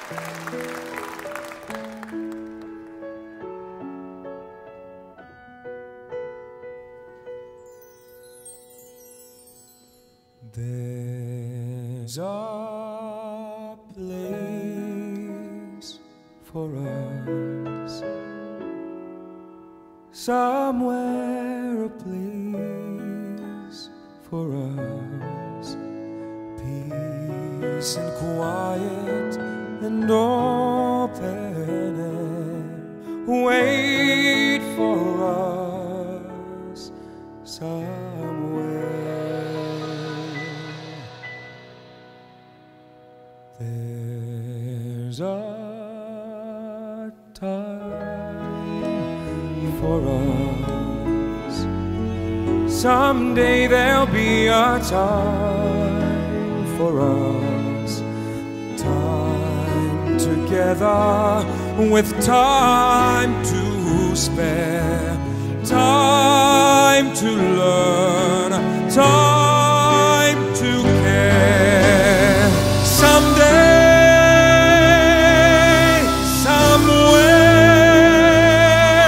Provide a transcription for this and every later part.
There's a place for us, somewhere a place for us, peace and quiet and open air wait for us somewhere. There's a time for us, someday there'll be a time for us, time together with time to spare, time to learn, time to care. Someday, somewhere,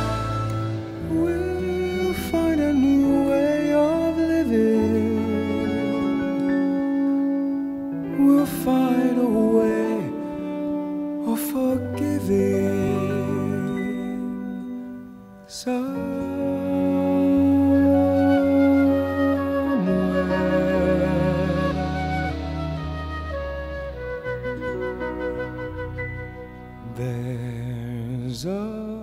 we'll find a new way of living. We'll find a way of forgiving. There's a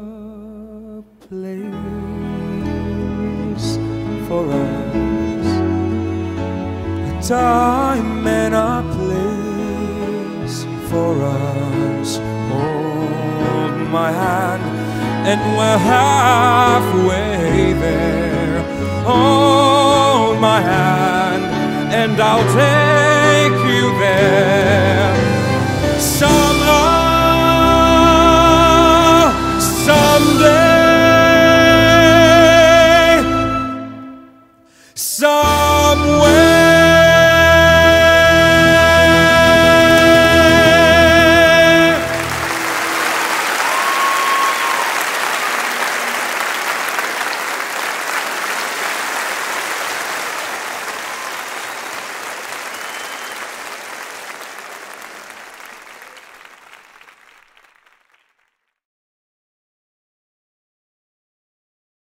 place for us, a time and a place for us. Hold my hand and we're halfway there. Hold my hand and I'll take you there. Someday,